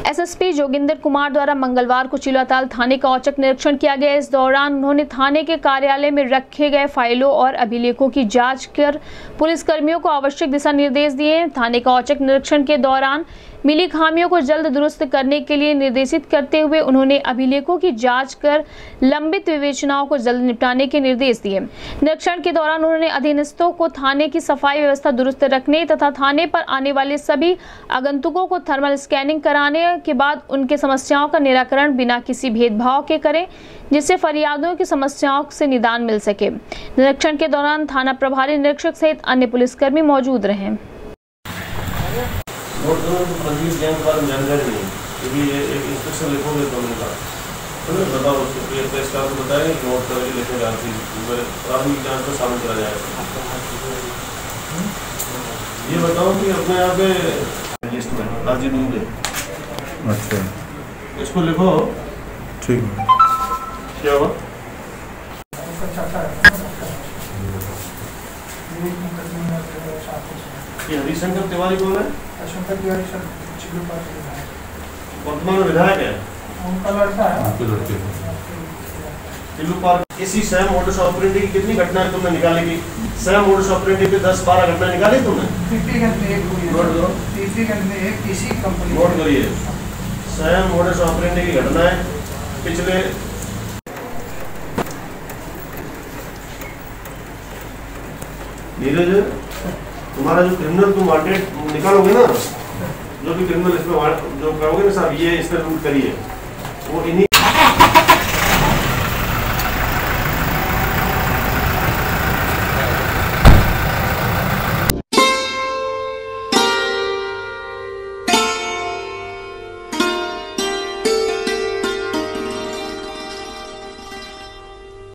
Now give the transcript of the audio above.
SSP Joginder Kumar द्वारा मंगलवार को चिल्लाताल थाने का औचक निरीक्षण किया गया। इस दौरान उन्होंने थाने के कार्यालय में रखे गए फाइलों और अभिलेखों की जांच कर पुलिसकर्मियों को आवश्यक दिशा निर्देश दिए। थाने का औचक निरीक्षण के दौरान मिली खामियों को जल्द दुरुस्त करने के लिए निर्देशित करते हुए उन्होंने अभिलेखों की जांच कर लंबित विवेचनाओं को जल्द निपटाने के निर्देश दिए। निरीक्षण के दौरान उन्होंने अधीनस्थों को थाने की सफाई व्यवस्था दुरुस्त रखने तथा थाने पर आने वाले सभी आगंतुकों को थर्मल स्कैनिंग कराने के बाद उनके समस्याओं का निराकरण बिना किसी भेदभाव के करें, जिससे फरियादियों की समस्याओं से निदान मिल सके। निरीक्षण के दौरान थाना प्रभारी निरीक्षक सहित अन्य पुलिसकर्मी मौजूद रहे। जानकारी नहीं क्योंकि ये एक इंस्ट्रक्शन लिखोगे तो बताओ उसको बताएं नोट करके लिखे प्राथमिक जांच को शामिल करा जाएगा। ये बताओ कि अपने यहाँ पे लिस्ट में राजी दूंगे। अच्छा इसको लिखो। ठीक है। क्या हुआ? ये हरिशंकर तिवारी कौन है? शंकर तिवारी सर चिल्लू पार्क वर्तमान विधायक है। उनका लड़का है। चिल्लू पार्क इसी सेम मोडस ऑपरेंडी की कितनी घटनाएं तुमने निकाली की? सेम मोडस ऑपरेंडी पे 10-12 घटनाएं निकाली तुमने? तीसरी घटना एक हुई है। नोट करो। तीसरी घटना एक किसी कंपनी। नोट करिए। सेम मोडस ऑपरेंडी की घटनाएं पिछले नीरज तुम्हारा जो क्रिमिनल तुम वांटेड निकालोगे ना, जो भी क्रिमिनल इसमें जो करोगे ना साहब ये इस पर रूट करिए, वो इन्हीं